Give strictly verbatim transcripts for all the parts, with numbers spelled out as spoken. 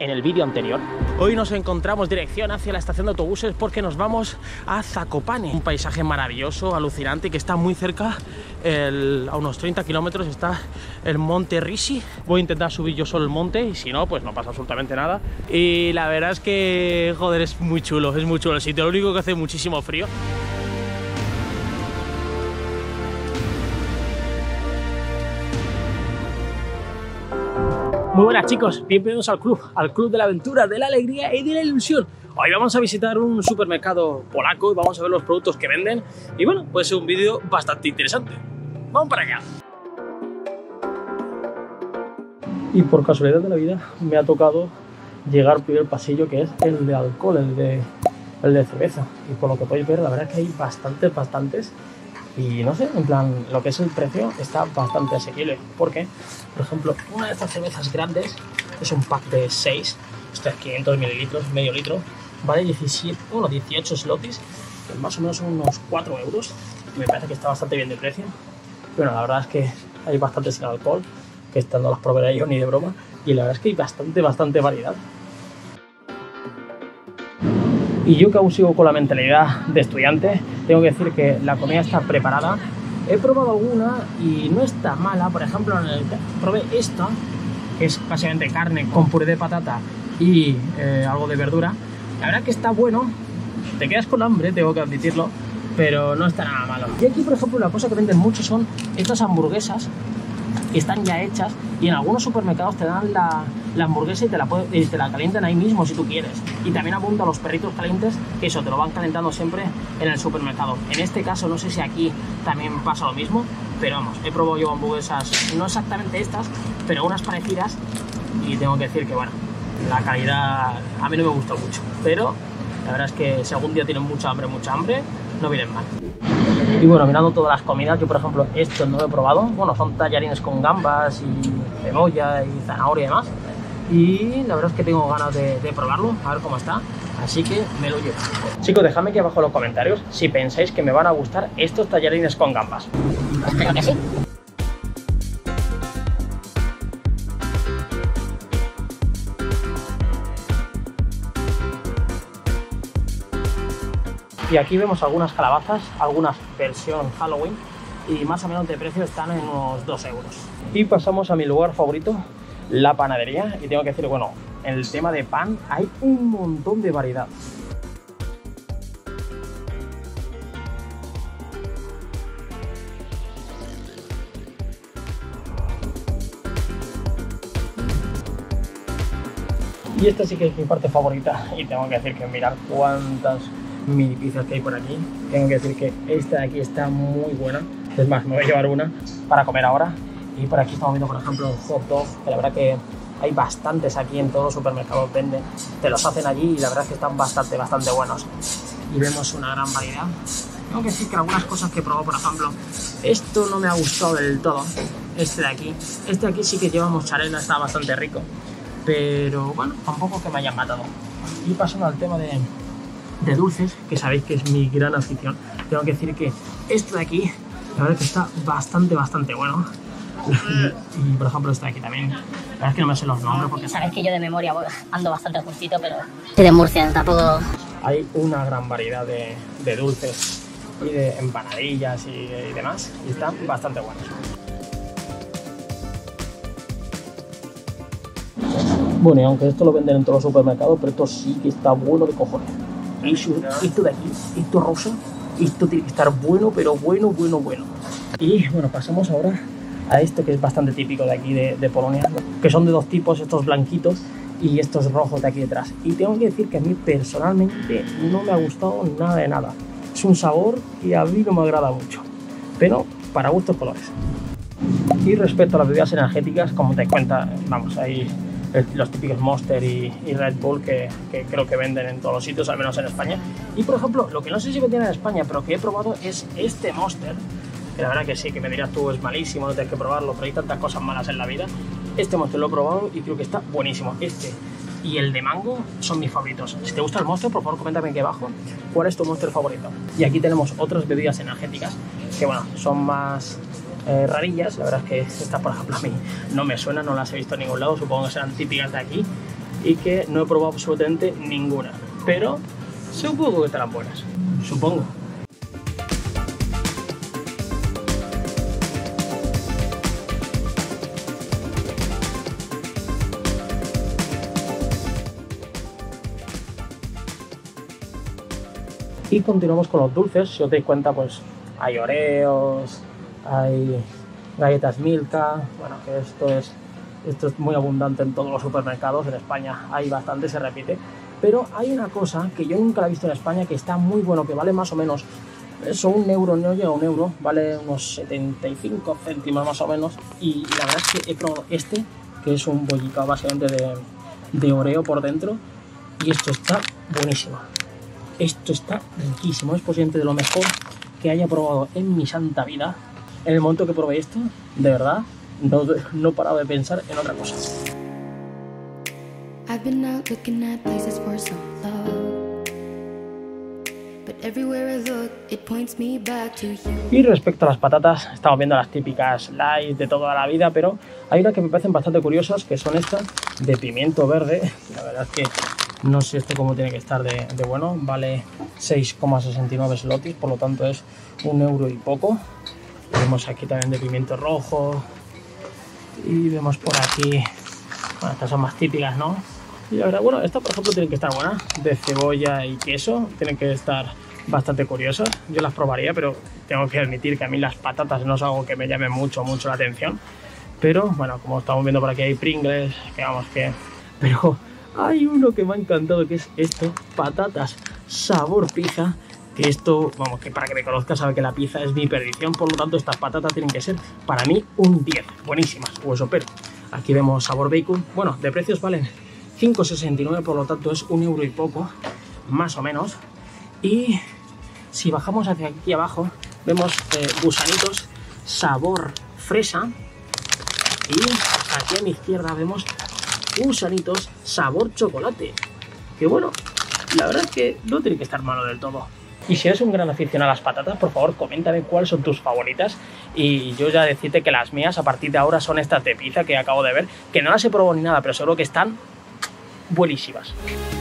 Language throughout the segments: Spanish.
en el vídeo anterior. Hoy nos encontramos dirección hacia la estación de autobuses porque nos vamos a Zakopane, un paisaje maravilloso, alucinante, que está muy cerca, el, a unos treinta kilómetros está el monte Rishi. Voy a intentar subir yo solo el monte y si no, pues no pasa absolutamente nada. Y la verdad es que, joder, es muy chulo, es muy chulo el sitio, lo único que hace muchísimo frío. Muy buenas chicos, bienvenidos al club, al club de la aventura, de la alegría y de la ilusión. Hoy vamos a visitar un supermercado polaco y vamos a ver los productos que venden. Y bueno, puede ser un vídeo bastante interesante. Vamos para allá. Y por casualidad de la vida me ha tocado llegar al primer pasillo, que es el de alcohol, el de, el de cerveza. Y por lo que podéis ver, la verdad es que hay bastantes, bastantes. Y no sé, en plan, lo que es el precio está bastante asequible. Porque, por ejemplo, una de estas cervezas grandes, es un pack de seis, esto es quinientos mililitros, medio litro, vale diecisiete, bueno, dieciocho slotis, que más o menos son unos cuatro euros. Y me parece que está bastante bien de precio. Bueno, la verdad es que hay bastante sin alcohol, que estas no las probaré yo ni de broma. Y la verdad es que hay bastante, bastante variedad. Y yo, que aún sigo con la mentalidad de estudiante, tengo que decir que la comida está preparada. He probado alguna y no está mala. Por ejemplo, en el, probé esta, que es básicamente carne con puré de patata y eh, algo de verdura. La verdad que está bueno. Te quedas con hambre, tengo que admitirlo, pero no está nada malo. Y aquí, por ejemplo, una cosa que venden mucho son estas hamburguesas que están ya hechas, y en algunos supermercados te dan la, la hamburguesa y te la, y te la calientan ahí mismo si tú quieres. Y también abundan los perritos calientes, que eso te lo van calentando siempre en el supermercado. En este caso no sé si aquí también pasa lo mismo, pero vamos, he probado yo hamburguesas, no exactamente estas, pero unas parecidas, y tengo que decir que bueno, la calidad a mí no me gusta mucho, pero la verdad es que si algún día tienen mucha hambre, mucha hambre, no vienen mal. Y bueno, mirando todas las comidas, yo por ejemplo esto no lo he probado. Bueno, son tallarines con gambas y cebolla y zanahoria y demás. Y la verdad es que tengo ganas de, de probarlo, a ver cómo está. Así que me lo llevo. Chicos, dejadme aquí abajo en los comentarios si pensáis que me van a gustar estos tallarines con gambas. Espero que sí. Y aquí vemos algunas calabazas, algunas versión Halloween, y más o menos de precio están en unos dos euros. Y pasamos a mi lugar favorito, la panadería, y tengo que decir, bueno, en el tema de pan hay un montón de variedad. Y esta sí que es mi parte favorita, y tengo que decir que mirar cuántas mini pizzas que hay por aquí. Tengo que decir que esta de aquí está muy buena. Es más, me voy a llevar una para comer ahora. Y por aquí estamos viendo, por ejemplo, el hot dog, que la verdad que hay bastantes aquí en todos los supermercados, venden, te los hacen allí y la verdad es que están bastante, bastante buenos. Y vemos una gran variedad. Tengo que decir que algunas cosas que he probado, por ejemplo, esto no me ha gustado del todo, este de aquí. Este de aquí sí que lleva mozzarella, está bastante rico, pero bueno, tampoco que me hayan matado. Y pasando al tema de de dulces, que sabéis que es mi gran afición, tengo que decir que esto de aquí, la verdad que está bastante, bastante bueno. Y, y por ejemplo este de aquí también, la verdad es que no me sé los nombres porque sabes que yo de memoria ando bastante justito, pero soy de Murcia, tampoco. Hay una gran variedad de, de dulces y de empanadillas y, y demás, y están bastante buenos. Bueno, y aunque esto lo venden en todos los supermercados, pero esto sí que está bueno de cojones. Esto de aquí, esto rosa, esto tiene que estar bueno, pero bueno, bueno, bueno. Y bueno, pasamos ahora a esto que es bastante típico de aquí de, de Polonia, que son de dos tipos, estos blanquitos y estos rojos de aquí detrás. Y tengo que decir que a mí personalmente no me ha gustado nada de nada. Es un sabor que a mí no me agrada mucho, pero para gustos colores. Y respecto a las bebidas energéticas, como te cuenta, vamos, ahí los típicos Monster y, y Red Bull que, que creo que venden en todos los sitios, al menos en España. Y por ejemplo, lo que no sé si venden en España, pero que he probado es este Monster, que la verdad que sí, que me dirás tú es malísimo, no tienes que probarlo, pero hay tantas cosas malas en la vida. Este Monster lo he probado y creo que está buenísimo. Este y el de mango son mis favoritos. Si te gusta el Monster, por favor coméntame aquí abajo cuál es tu Monster favorito. Y aquí tenemos otras bebidas energéticas que bueno, son más eh, rarillas. La verdad es que estas, por ejemplo, a mí no me suenan, no las he visto en ningún lado, supongo que serán típicas de aquí. y que no he probado absolutamente ninguna, pero supongo que estarán buenas, supongo. Y continuamos con los dulces. Si os dais cuenta, pues hay Oreos, hay galletas Milka, bueno, que esto es, esto es muy abundante en todos los supermercados. En España hay bastante, se repite. Pero hay una cosa que yo nunca la he visto en España, que está muy bueno, que vale más o menos, eso, un euro, no llega a un euro, vale unos setenta y cinco céntimos más o menos. Y la verdad es que he probado este, que es un bollicao básicamente de, de Oreo por dentro, y esto está buenísimo. Esto está riquísimo, es posiblemente de lo mejor que haya probado en mi santa vida. En el momento que probé esto, de verdad, no, no paraba de pensar en otra cosa. I've been out looking at places for so long, but everywhere I look, it points me back to you. Y respecto a las patatas, estamos viendo las típicas light de toda la vida, pero hay unas que me parecen bastante curiosas, que son estas de pimiento verde. La verdad es que no sé esto cómo tiene que estar de, de bueno. Vale seis coma sesenta y nueve slotis, por lo tanto es un euro y poco. Vemos aquí también de pimiento rojo. Y vemos por aquí, bueno, estas son más típicas, ¿no? Y la verdad, bueno, estas por ejemplo tienen que estar buenas, de cebolla y queso. Tienen que estar bastante curiosas. Yo las probaría, pero tengo que admitir que a mí las patatas no es algo que me llame mucho, mucho la atención. Pero bueno, como estamos viendo por aquí hay Pringles, que vamos que... Pero... hay uno que me ha encantado, que es esto, patatas sabor pizza, que esto, vamos, que para que me conozca sabe que la pizza es mi perdición, por lo tanto estas patatas tienen que ser para mí un diez, buenísimas, hueso pero. Aquí vemos sabor bacon, bueno, de precios valen cinco sesenta y nueve, por lo tanto es un euro y poco, más o menos. Y si bajamos hacia aquí abajo, vemos eh, gusanitos sabor fresa, y aquí a mi izquierda vemos gusanitos sabor chocolate, que bueno, la verdad es que no tiene que estar malo del todo. Y si eres un gran aficionado a las patatas, por favor coméntame cuáles son tus favoritas, y yo ya decirte que las mías a partir de ahora son estas de pizza que acabo de ver, que no las he probado ni nada, pero seguro que están buenísimas.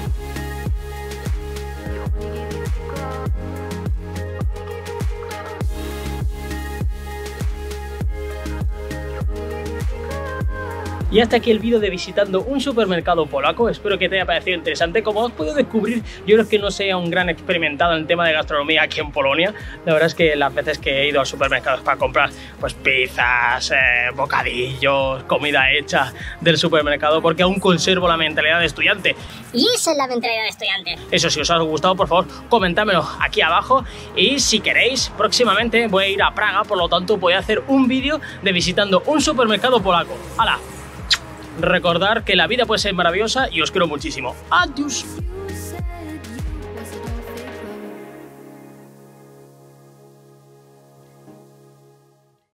Y hasta aquí el vídeo de visitando un supermercado polaco. Espero que te haya parecido interesante. Como has podido descubrir, yo creo que no sea un gran experimentado en el tema de gastronomía aquí en Polonia. La verdad es que las veces que he ido a supermercados para comprar pues pizzas, eh, bocadillos, comida hecha del supermercado, porque aún conservo la mentalidad de estudiante. Y esa es la mentalidad de estudiante. Eso, si os ha gustado, por favor, comentádmelo aquí abajo. Y si queréis, próximamente voy a ir a Praga, por lo tanto voy a hacer un vídeo de visitando un supermercado polaco. ¡Hala! Recordar que la vida puede ser maravillosa y os quiero muchísimo. ¡Adiós!